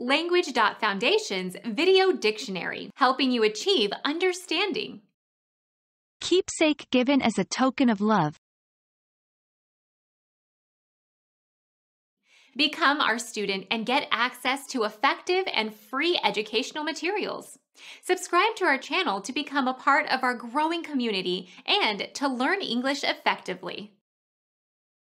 Language.Foundation's Video Dictionary, helping you achieve understanding. Keepsake given as a token of love. Become our student and get access to effective and free educational materials. Subscribe to our channel to become a part of our growing community and to learn English effectively.